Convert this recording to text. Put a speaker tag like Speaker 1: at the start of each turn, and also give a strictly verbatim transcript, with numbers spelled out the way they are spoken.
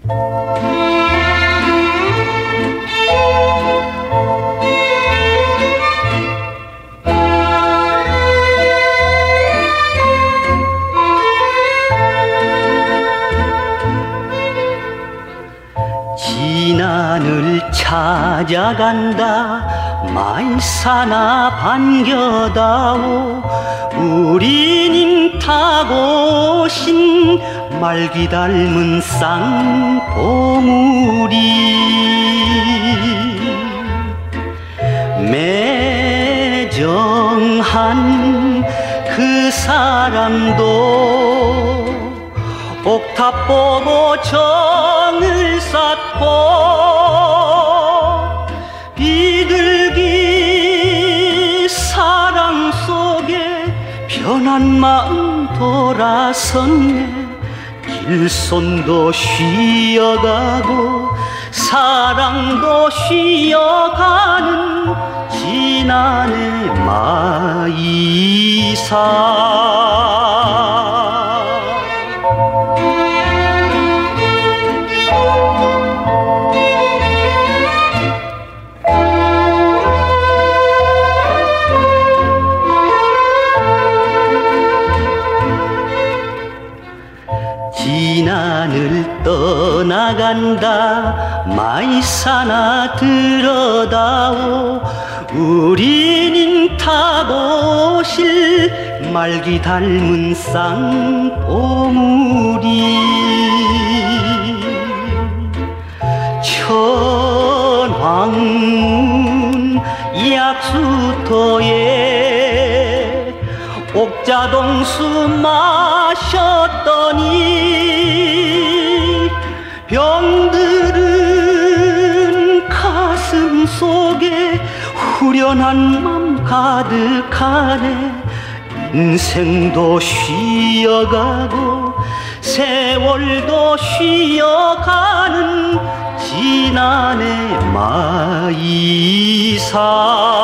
Speaker 1: 지난을 찾아간다 말사나 반겨다오 우리님 타고 신 말귀 닮은 쌍봉우리 매정한 그 사람도 옥탑 보고 정을 쌓고 비둘기 사랑 속에 편한 마음 돌아섰네 길손도 쉬어가고 사랑도 쉬어가는 지난해 마이사 지난을 떠나간다 마이사나 들어다오 우리는 타고 실 말귀 닮은 쌍봉우리 천왕문 약수터에 옥자동수 마셨더니 병들은 가슴 속에 후련한 맘 가득하네 인생도 쉬어가고 세월도 쉬어가는 지난해 마이사